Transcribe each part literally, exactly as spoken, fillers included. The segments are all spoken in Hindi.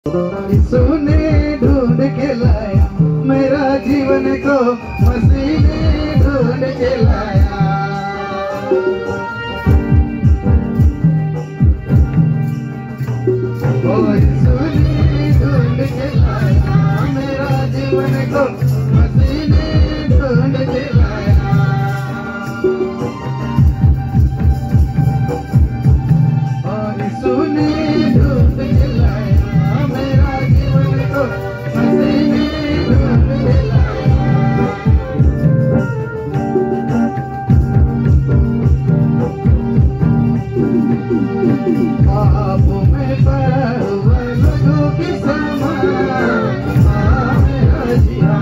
सुने ढूंढ के लाया मेरा जीवन को मसीने ढूंढ के लाया। ओ सुने ढूंढ के लाया मेरा जीवन को मसीने ढूंढ के लाया। और सुने ढूंढ के लाया मेरा जीवन को मसीने ढूंढ के लाया। आप में पड़ा हुआ लोगों की समान मेरा जिया।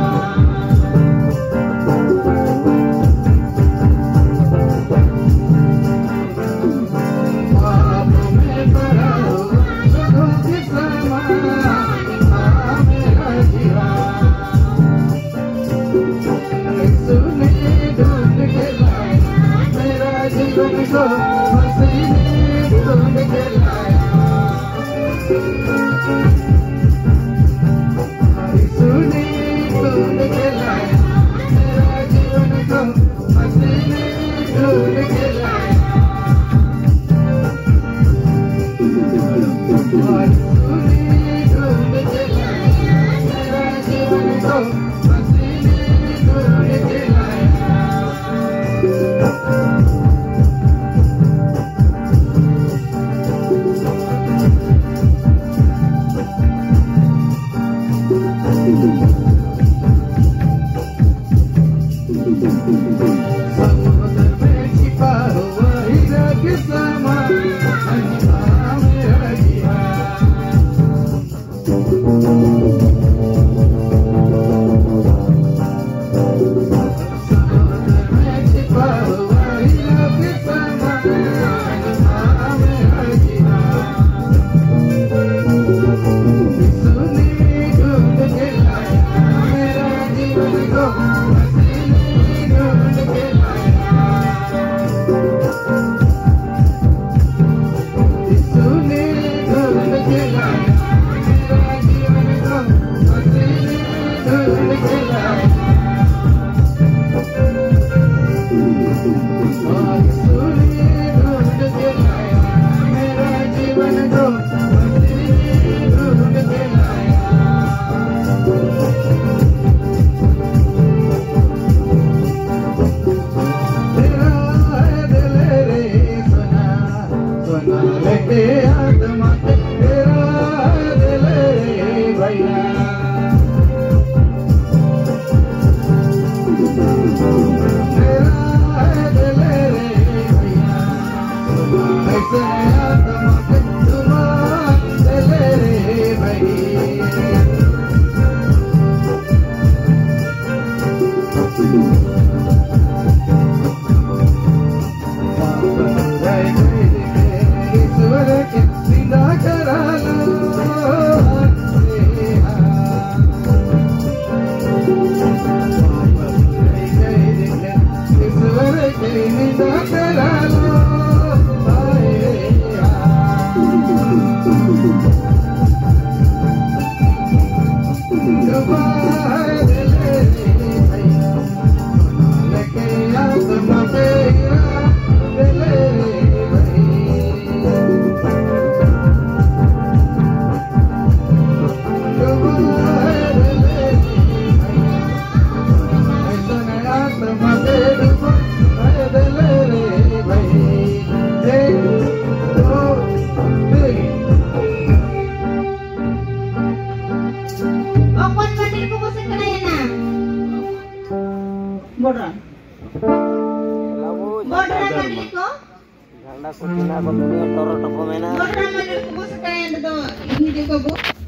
आप में पड़ा हुआ लोगों की समान मेरा जिया। सुने ढूंढ के लाया मेरा जीवन को मसीने ढूंढ के लाया। सुने ढूंढ के लाया मेरा जीवन को मसीने ढूंढ के लाया। और सुने ढूंढ के लाया मेरा जीवन को मसीने ढूंढ के लाया। समुद्र में छिपा हुआ हीरा के समान मेरा जिया। समुद्र में छिपा हुआ हीरा के समान मेरा जिया। सुने ढूंढ के लाया मेरा जीवन को मसीने ढूंढ के लाया। सुने ढूंढ के लाया मेरा जीवन को मसीने ढूंढ के लाया। और सुने ढूंढ के लाया मेरा जीवन को मसीने ढूंढ के लाया। तेरा है दिल रे सुना सुना लेके आत्मा के तेरा है दिल रे भैया। तेरा है दिल रे भैया सुना ऐसे आत्मा के तुम्हारा दिल रे भैया। ईश्वर के सीधा करा लो ईश्वर के निदा करा लो। Bodran. Bodran mandi ko? Ganda ko tina ko tuloy toro to ko mena. Bodran mandi ko sa kaya do. Hindi ko bu.